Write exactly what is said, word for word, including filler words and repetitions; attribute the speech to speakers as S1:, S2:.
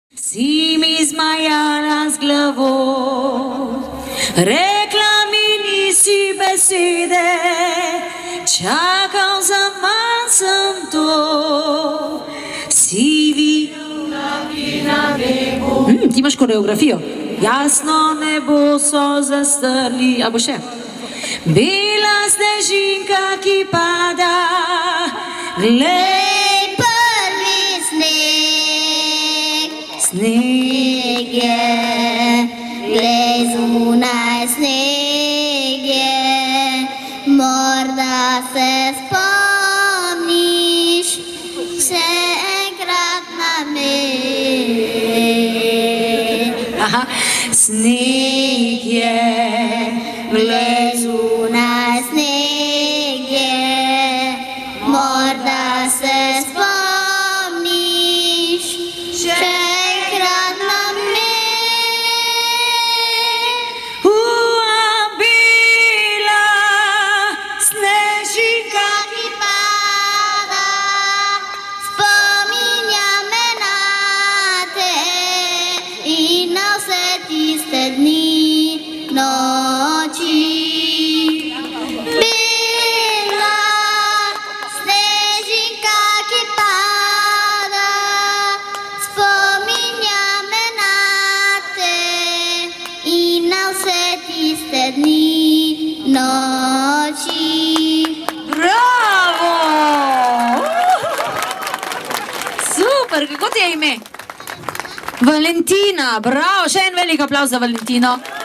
S1: Si mi zmajala z glavo, rekla mi nisi besede, čakal za manj sem to. Si videl napri na nebu. Hmm, ti imaš koreografijo. Jasno nebo so zastrli, a bo še? Bela snežinka, ki pada, glej prvi sneg. Sneg je, glej zunaj sneg je, morda se spomniš še enkrat na me. Aha, sneg je, glej zunaj sneg je, morda se spomniš še enkrat na me. Ua, bila snežinka, ki pada, spominja me na te in na vse tiste dni, noči. Bela snežinka, ki pada, spominja me na te in na vse tiste dni, noči. Bravo! Super, kako ti je ime? Valentina, bravo, še en velik aplavz za Valentino.